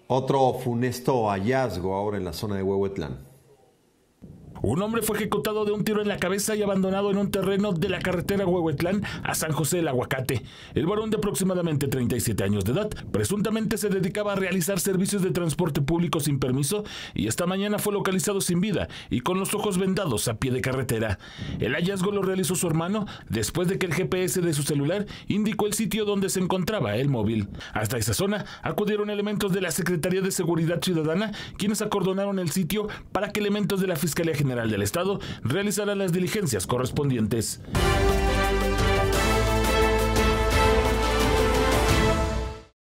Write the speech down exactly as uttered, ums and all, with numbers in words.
Otro funesto hallazgo ahora en la zona de Huehuetlán. Un hombre fue ejecutado de un tiro en la cabeza y abandonado en un terreno de la carretera Huehuetlán a San José del Aguacate. El varón de aproximadamente treinta y siete años de edad presuntamente se dedicaba a realizar servicios de transporte público sin permiso y esta mañana fue localizado sin vida y con los ojos vendados a pie de carretera. El hallazgo lo realizó su hermano después de que el G P S de su celular indicó el sitio donde se encontraba el móvil. Hasta esa zona acudieron elementos de la Secretaría de Seguridad Ciudadana, quienes acordonaron el sitio para que elementos de la Fiscalía General del Estado realizarán las diligencias correspondientes.